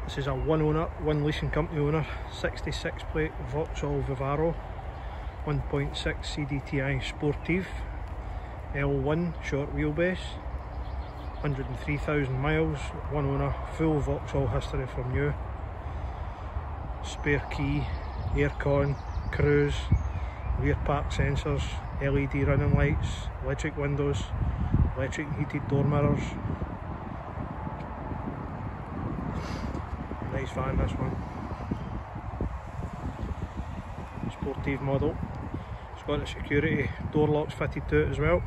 This is a one owner, one leasing company owner, 66 plate Vauxhall Vivaro, 1.6 CDTI Sportive, L1 short wheelbase, 103,000 miles, one owner, full Vauxhall history from new, spare key, aircon, cruise, rear park sensors, LED running lights, electric windows, electric heated door mirrors. Nice van, this one. Sportive model. It's got the security door locks fitted to it as well.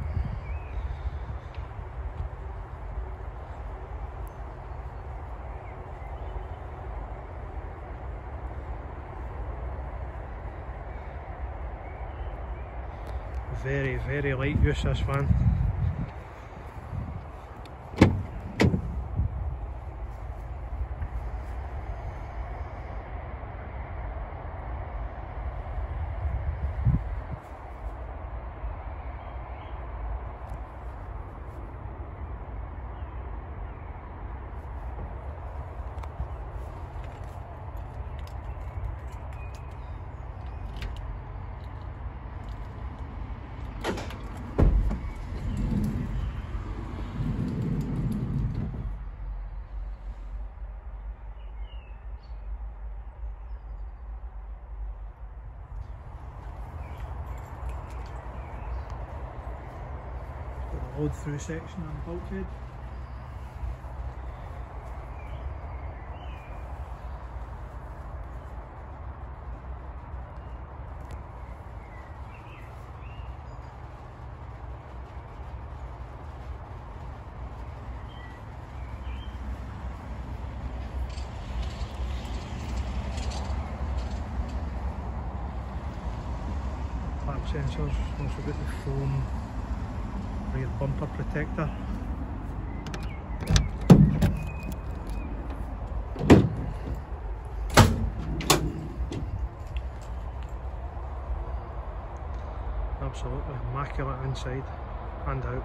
Very, very light use, this van. Load through section on the bulkhead. Clamp sensors, also got the foam rear bumper protector. Absolutely immaculate inside and out.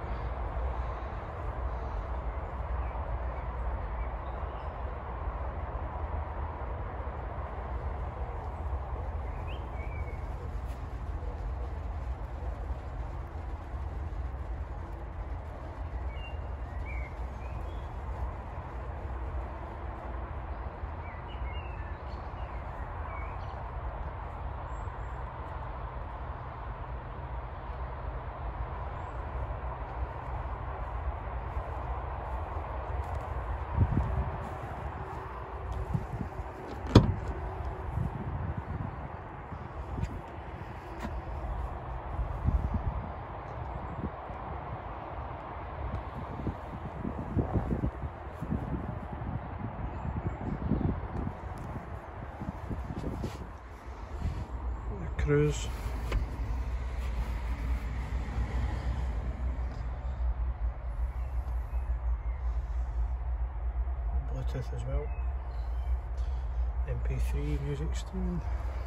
Cruise. Bluetooth as well. MP3 music streaming.